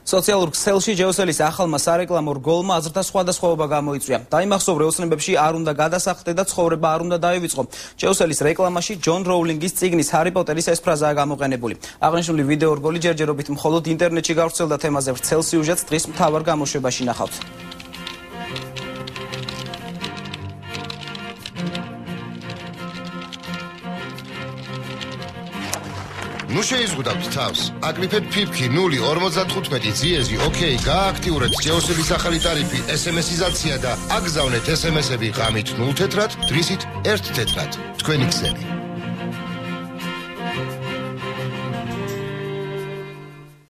სოციალურ ქსელში ჯეოსელის ახალმა სარეკლამო რგოლმა აზრთა სხვადასხვაობა გამოიწვია. დაიმახსოვრე ოცნებებში არ უნდა გადასახლდე და ცხოვრება არ უნდა დაივიწყო. ჯეოსელის რეკლამაში ჯონ როულინგის წიგნის ჰარი პოტერის ეს ფრაზაა გამოყენებული. აღნიშნული ვიდეო რგოლი ჯერჯერობით მხოლოდ ინტერნეტში გავრცელდა თემაზე ვრცელ სიუჟეტს დღის მთავარ გამოშვებაში ნახავთ. ნუ შეიზღუდავთ თავს. აკრიფეთ ფიფქი 0.55 ძიეზი, ოკეი, გააქტიურეთ ჯეოსელის ახალი ტარიფი, SMS-იზაცია და აგზავნეთ SMS-ები ღამით 0 თეთრად, დღისით 1 თეთრად. თქვენი ქსელი.